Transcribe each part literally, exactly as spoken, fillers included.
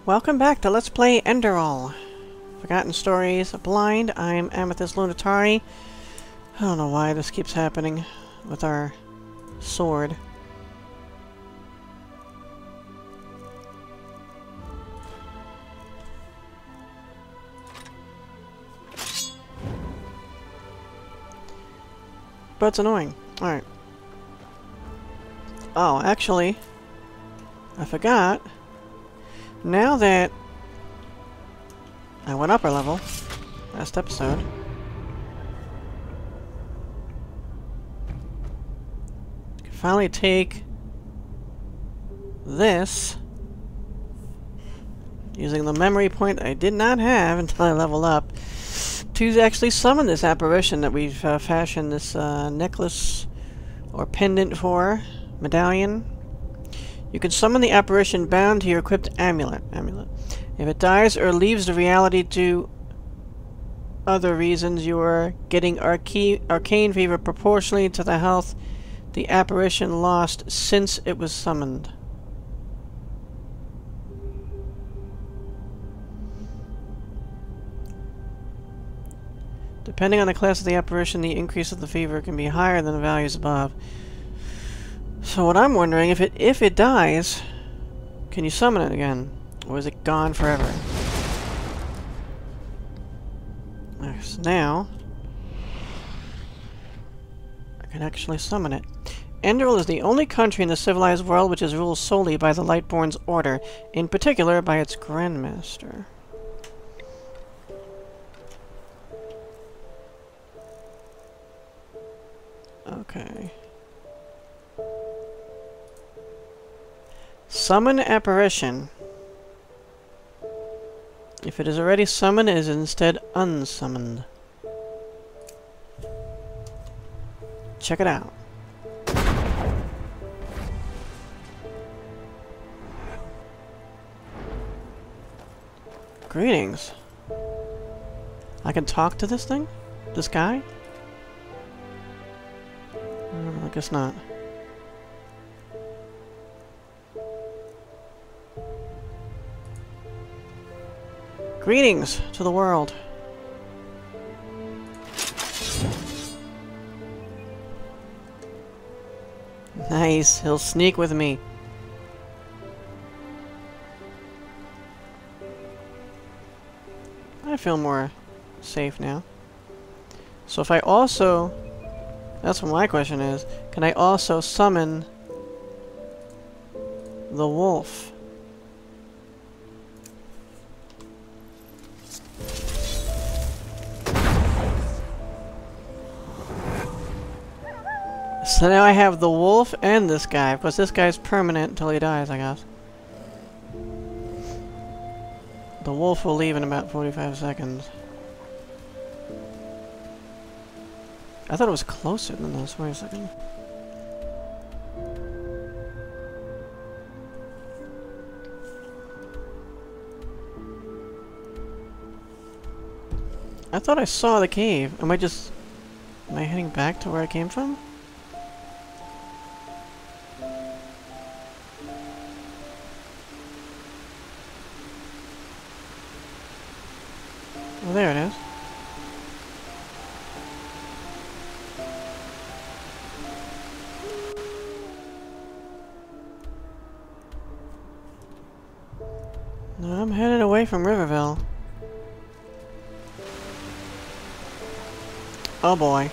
Welcome back to Let's Play Enderal. Forgotten Stories Blind. I'm Amethyst Lunitari. I don't know why this keeps happening with our sword. But it's annoying. Alright. Oh, actually, I forgot. Now that I went up a level last episode, I can finally take this using the memory point I did not have until I leveled up to actually summon this apparition that we've uh, fashioned this uh, necklace or pendant for, medallion. You can summon the apparition bound to your equipped amulet. Amulet. If it dies or leaves the reality due other reasons, you are getting arca arcane fever proportionally to the health the apparition lost since it was summoned. Depending on the class of the apparition, the increase of the fever can be higher than the values above. So what I'm wondering, if it if it dies, can you summon it again? Or is it gone forever? So now I can actually summon it. Enderal is the only country in the civilized world which is ruled solely by the Lightborn's order, in particular by its Grandmaster. Okay. Summon apparition. If it is already summoned, it is instead unsummoned. Check it out. Greetings. I can talk to this thing? This guy? Uh, I guess not. Greetings to the world. Nice, he'll sneak with me. I feel more safe now. So if I also... That's what my question is. Can I also summon the wolf? So now I have the wolf and this guy, because this guy's permanent until he dies, I guess. The wolf will leave in about forty-five seconds. I thought it was closer than this. Wait a second. I thought I saw the cave. Am I just... Am I heading back to where I came from? Well, there it is. No, I'm headed away from Riverville. Oh boy.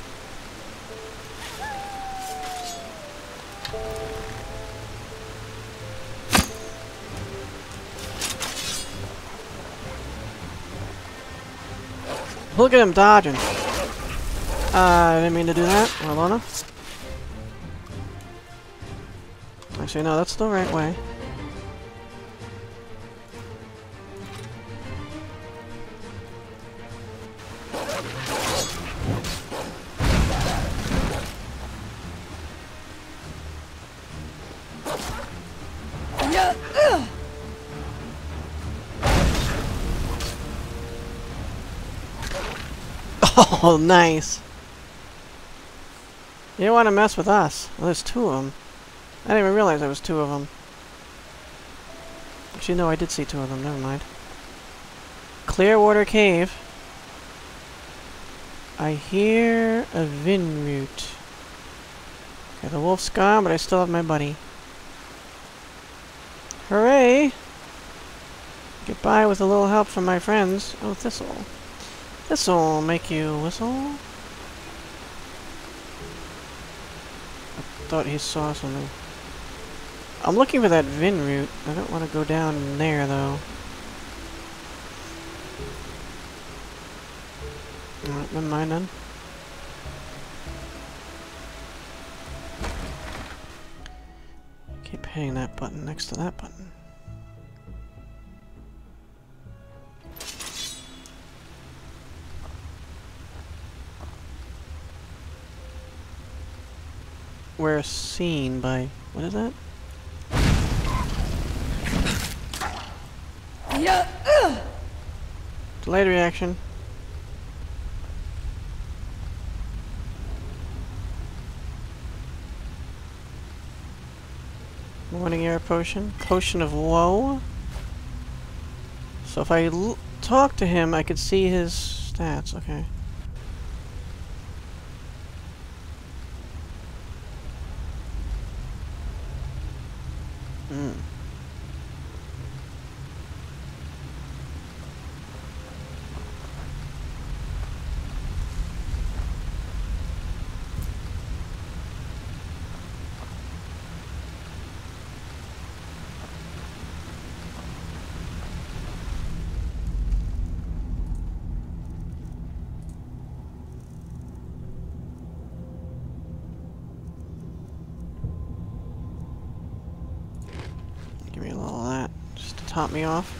Look at him dodging. Uh, I didn't mean to do that. Hold on. Actually, no, that's the right way. Oh, nice. You don't want to mess with us. Well, there's two of them. I didn't even realize there was two of them. Actually, no, I did see two of them. Never mind. Clearwater Cave. I hear a Vinroot. Okay, the wolf's gone, but I still have my buddy. Hooray! Get by with a little help from my friends. Oh, thistle. This'll make you whistle? I thought he saw something. I'm looking for that Vinroot. I don't want to go down there, though. Alright, never mind then. Keep hitting that button next to that button. We're seen by... what is that? Yeah. Delayed reaction. Morning air potion. Potion of woe. So if I l talk to him, I could see his stats. Okay. Hmm. Give me a little of that, just to top me off.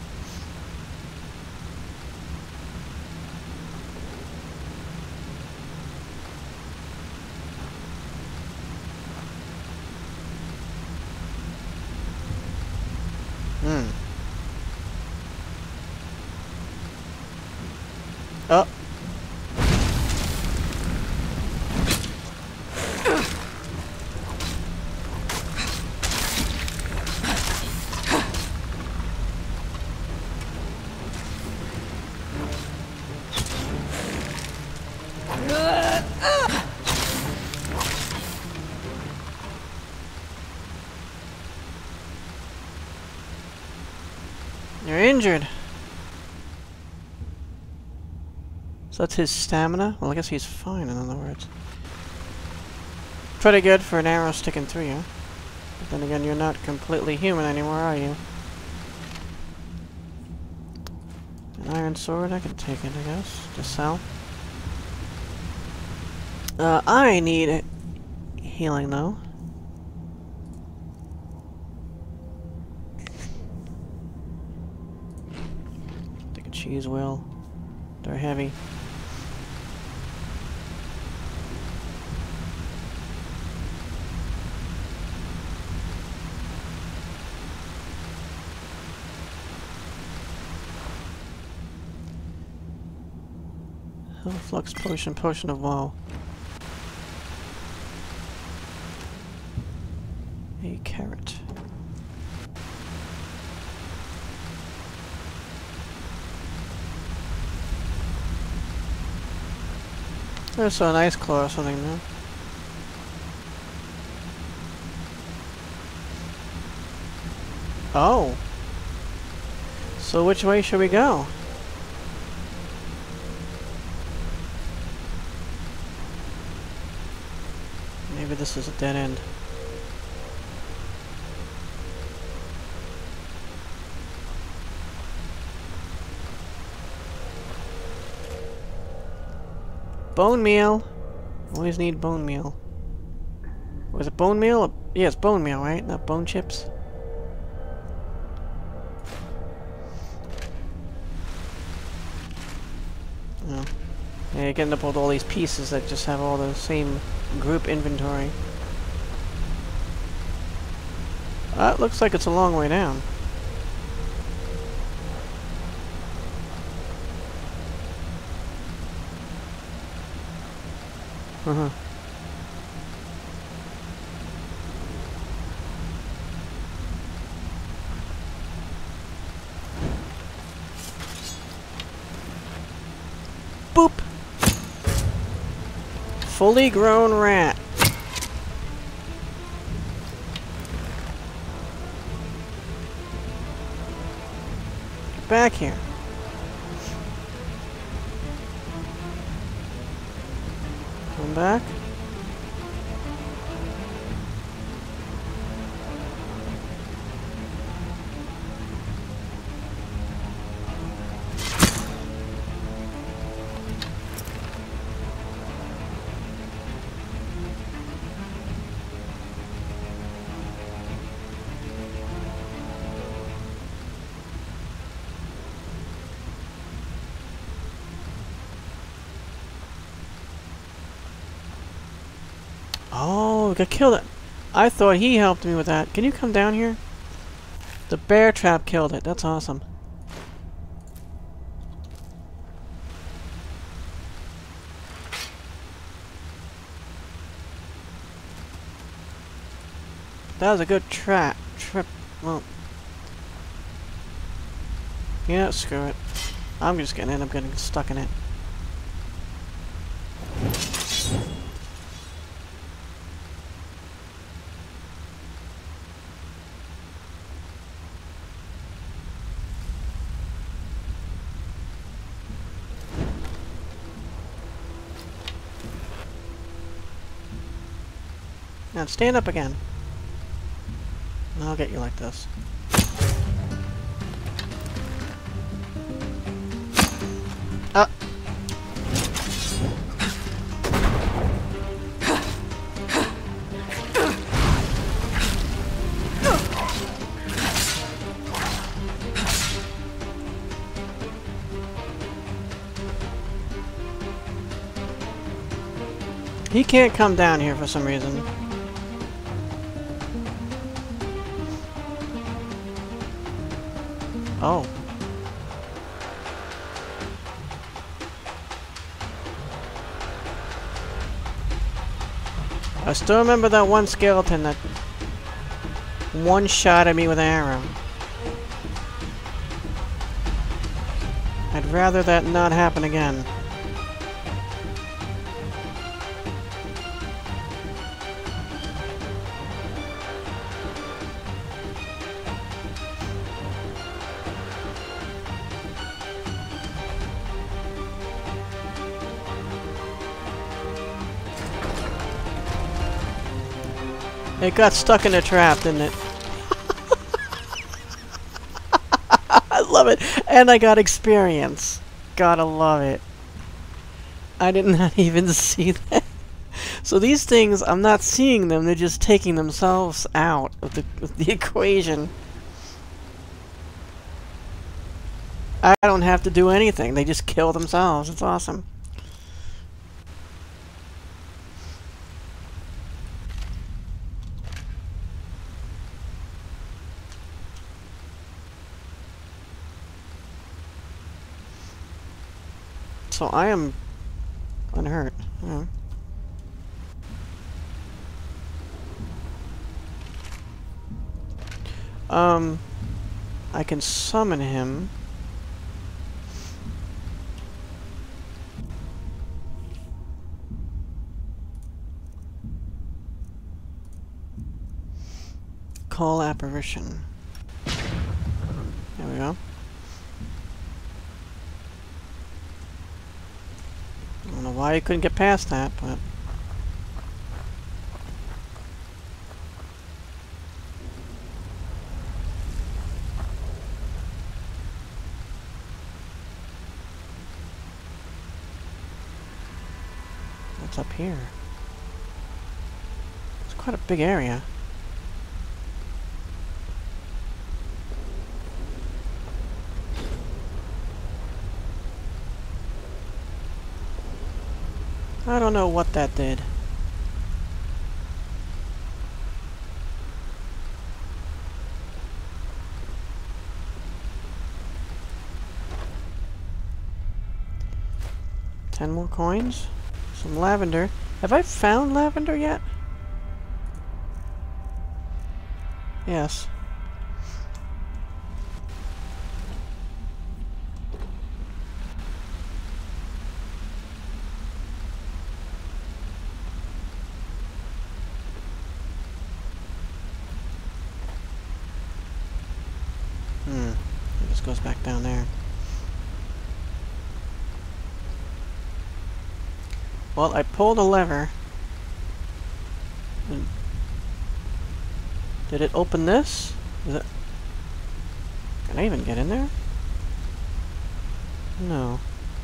Hmm. Oh. You're injured. So that's his stamina? Well, I guess he's fine, in other words. Pretty good for an arrow sticking through you. But then again, you're not completely human anymore, are you? An iron sword, I can take it, I guess. To sell. Uh, I need healing, though. Take a cheese wheel. They're heavy. Flux potion, potion of woe. A carrot. There's a nice claw or something there. Oh. So which way should we go? Maybe this is a dead end. Bone meal. Always need bone meal. Was it bone meal? Yeah, it's bone meal, right? Not bone chips. Oh. Yeah, you end up with all these pieces that just have all the same group inventory. That uh, looks like it's a long way down. Uh-huh. fully grown rat. Get back here. Come back. Oh, got killed it. I thought he helped me with that. Can you come down here? The bear trap killed it. That's awesome. That was a good trap. Trip. Well. Yeah, screw it. I'm just gonna end up getting stuck in it. Now stand up again. And I'll get you like this. Ah! He can't come down here for some reason. Oh. I still remember that one skeleton that one-shotted me with an arrow. I'd rather that not happen again. It got stuck in a trap, didn't it? I love it! And I got experience. Gotta love it. I did not even see that. So these things, I'm not seeing them, they're just taking themselves out of the, of the equation. I don't have to do anything, they just kill themselves. It's awesome. So I am unhurt. Yeah. Um, I can summon him. Call apparition. There we go. I don't know why you couldn't get past that, but... What's up here? It's quite a big area. I don't know what that did. Ten more coins. Some lavender. Have I found lavender yet? Yes. this goes back down there. Well, I pulled a lever. And did it open this? Is it... Can I even get in there? No.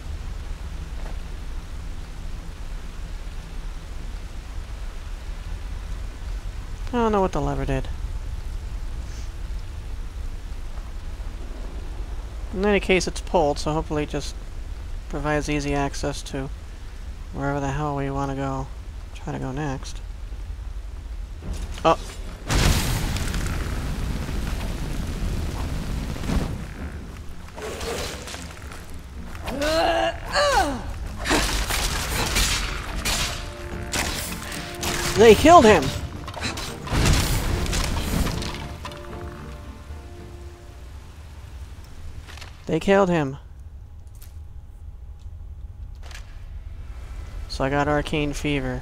I don't know what the lever did. In any case, it's pulled, so hopefully it just provides easy access to wherever the hell we want to go. Try to go next. Oh! They killed him! They killed him. So I got Arcane Fever.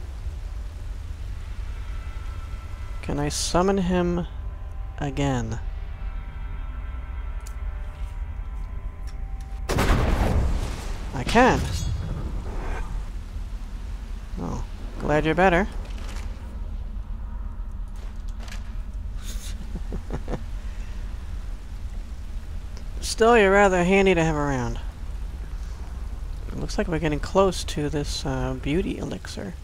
Can I summon him again? I can. Oh, glad you're better. Still, you're rather handy to have around. It looks like we're getting close to this uh, beauty elixir.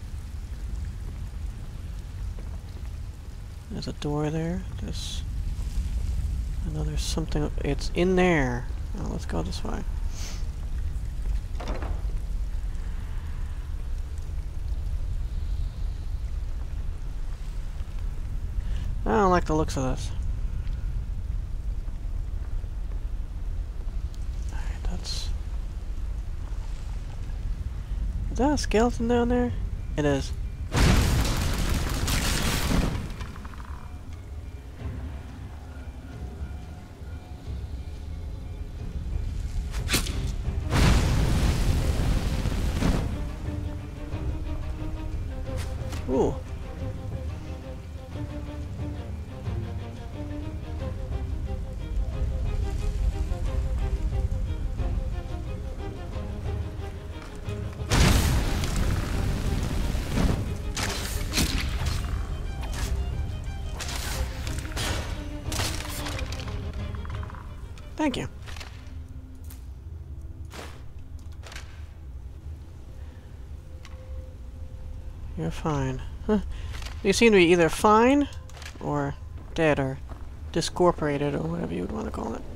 There's a door there. There's another something. It's in there. Oh, let's go this way. I don't like the looks of this. Alright, that's... Is that a skeleton down there? It is. Ooh. Thank you. You're fine. Huh. You seem to be either fine, or dead, or discorporated, or whatever you would want to call it.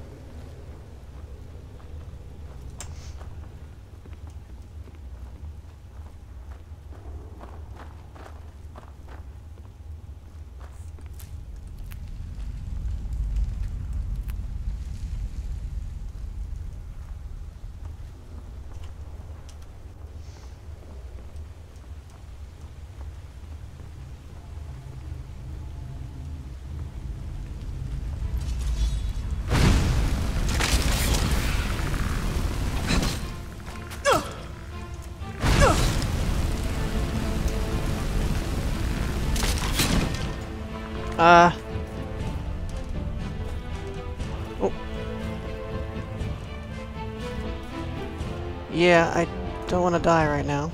Uh. Oh. Yeah, I don't want to die right now.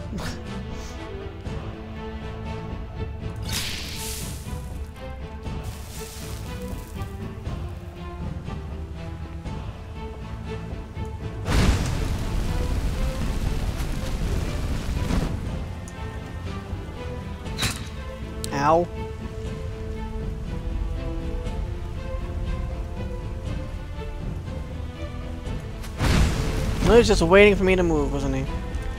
Ow. He was just waiting for me to move, wasn't he?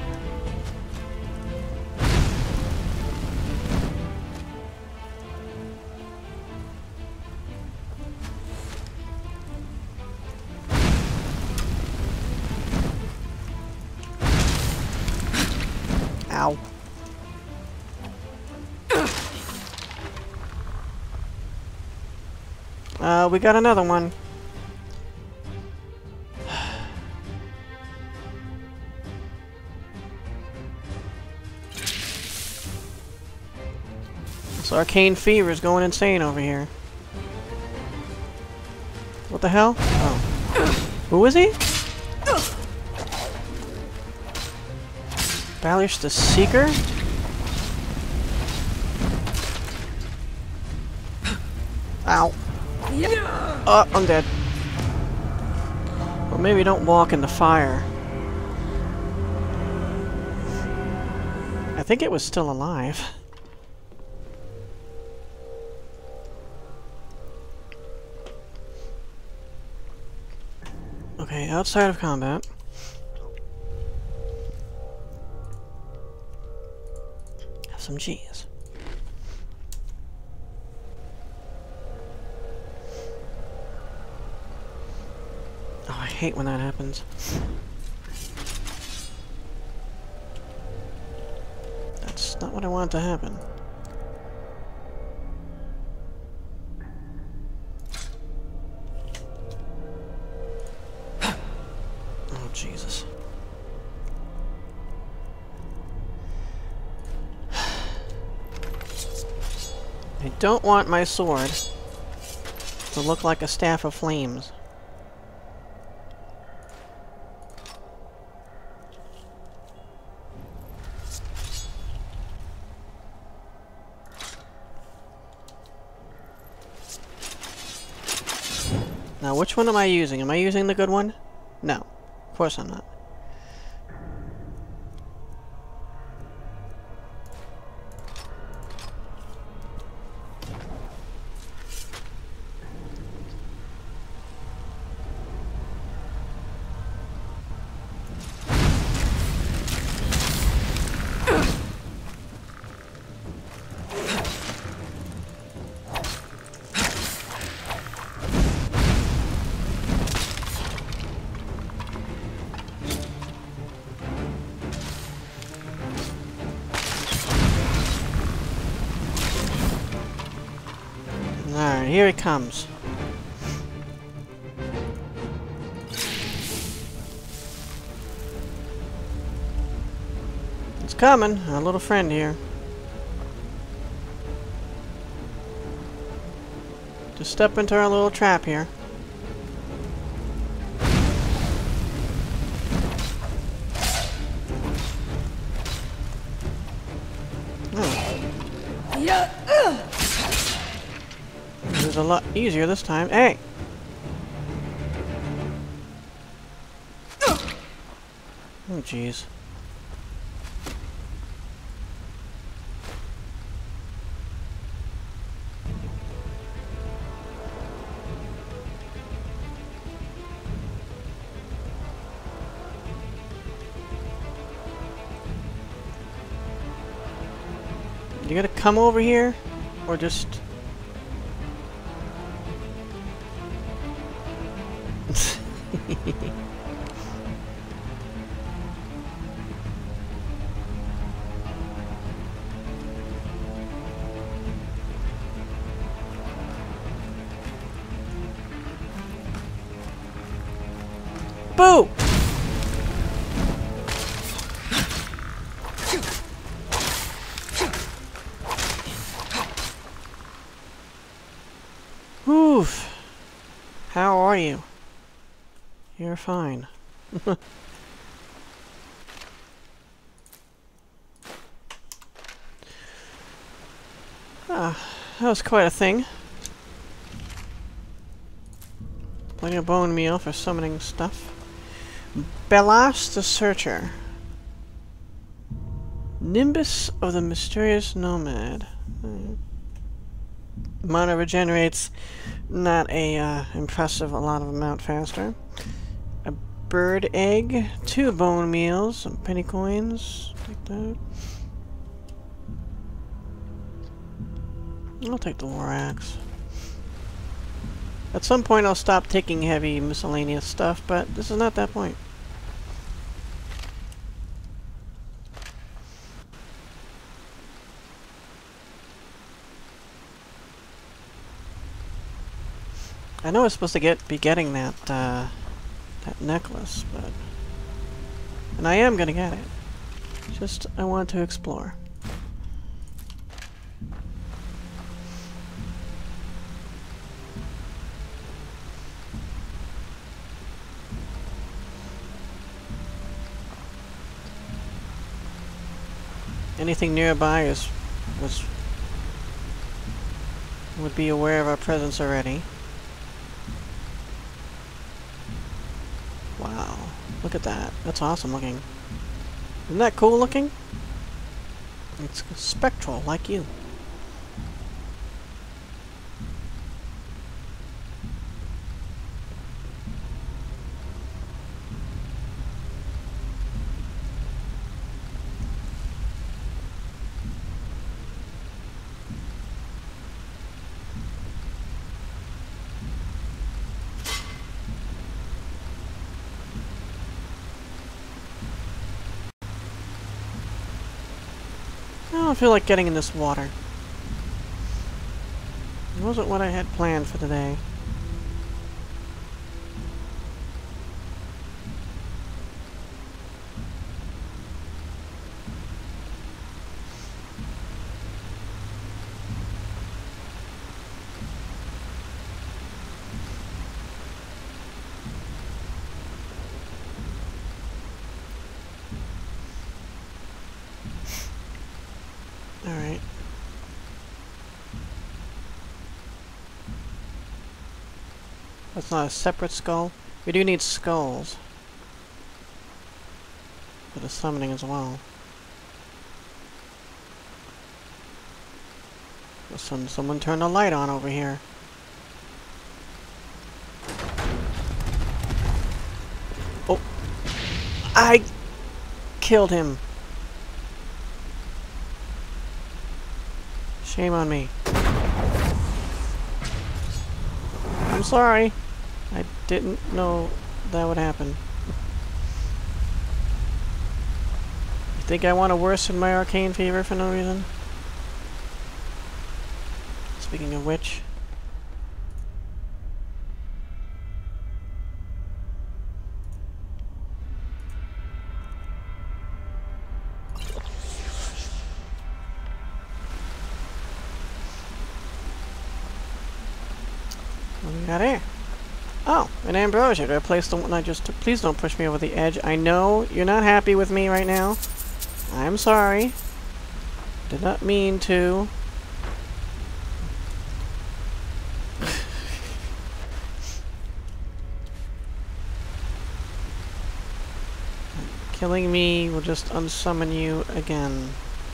Ow. Uh, we got another one. This Arcane Fever is going insane over here. What the hell? Oh. Who is he? Balish the Seeker? Ow. Oh, I'm dead. Or maybe don't walk in the fire. I think it was still alive. Okay, outside of combat. Have some cheese. Oh, I hate when that happens. That's not what I want to happen. Oh, Jesus. I don't want my sword to look like a staff of flames. Now, which one am I using? Am I using the good one? No. Of course I'm not. Alright, here he comes. It's coming, our little friend here. Just step into our little trap here. Oh. Yeah. It was a lot easier this time. Hey! Oh, jeez. You gotta come over here? Or just... Boo! Oof. How are you? You're fine. Ah, that was quite a thing. Plenty of bone meal for summoning stuff. Balash the Searcher. Nimbus of the Mysterious Nomad. Hmm. Mana regenerates not a uh, impressive a lot of amount faster. A bird egg, two bone meals, some penny coins. Take that. I'll take the war axe. At some point I'll stop taking heavy miscellaneous stuff, but this is not that point. I know I was supposed to get be getting that uh, that necklace, but and I am gonna get it. Just I want to explore. anything nearby is was would be aware of our presence already. Wow, look at that. That's awesome looking. Isn't that cool looking? It's spectral, like you. I don't feel like getting in this water. It wasn't what I had planned for today. Alright. That's not a separate skull. We do need skulls for the summoning as well. Listen, someone turn the light on over here. Oh! I killed him! Shame on me. I'm sorry. I didn't know that would happen. You think I want to worsen my arcane fever for no reason? Speaking of which... what do we got here? Oh, an ambrosia to replace the one I just took. Please don't push me over the edge. I know you're not happy with me right now. I'm sorry. Did not mean to. Killing me will just unsummon you again.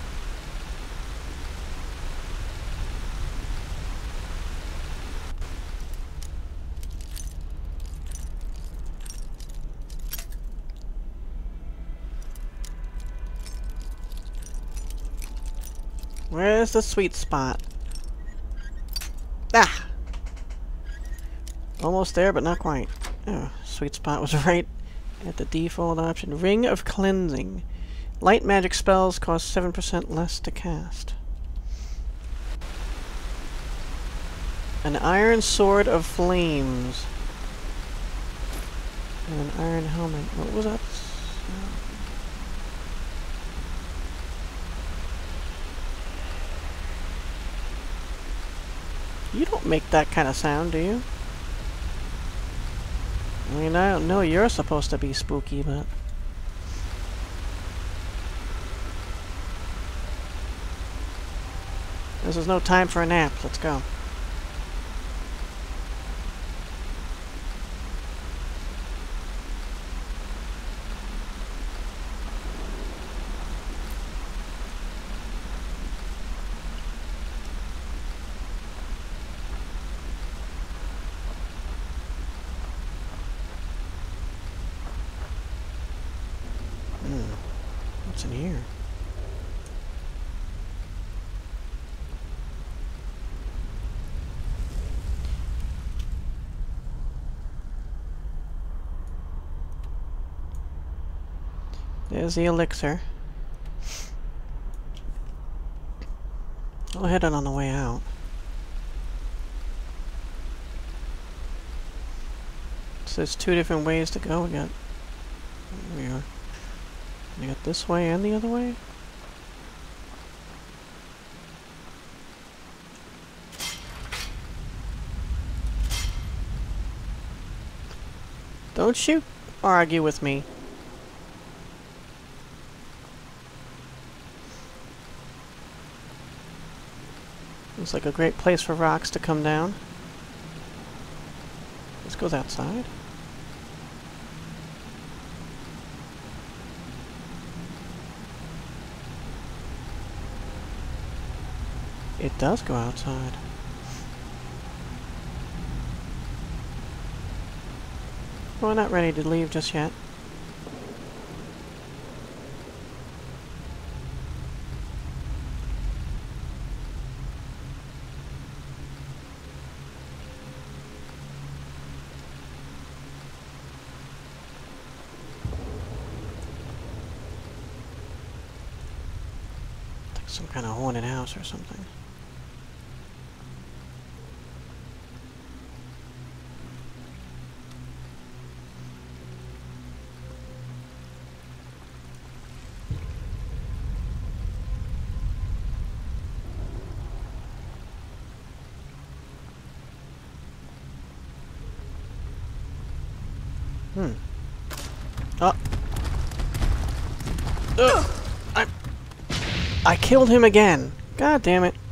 Where's the sweet spot? Ah! Almost there, but not quite. Oh, sweet spot was right at the default option. Ring of Cleansing. Light magic spells cost seven percent less to cast. An Iron Sword of Flames. And an Iron Helmet. What was that? You don't make that kind of sound, do you? I mean, I don't know you're supposed to be spooky, but... this is no time for a nap. Let's go. What's in here? There's the elixir. I'll hit it on the way out. So there's two different ways to go. We got... There we are. We got this way and the other way? Don't you argue with me. Looks like a great place for rocks to come down. This goes outside. It does go outside. We're not ready to leave just yet. Like some kind of haunted house or something. Hmm. Oh. Ugh. I I killed him again. God damn it.